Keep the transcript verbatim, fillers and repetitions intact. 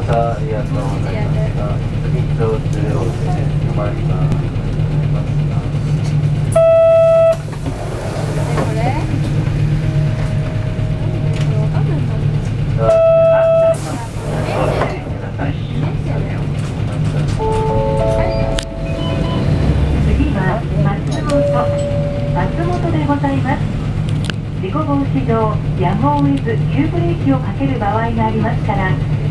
ありがとうございました。次、道中でお止まります。 事故防止上、やむを得ず急ブレーキをかける場合がありますから、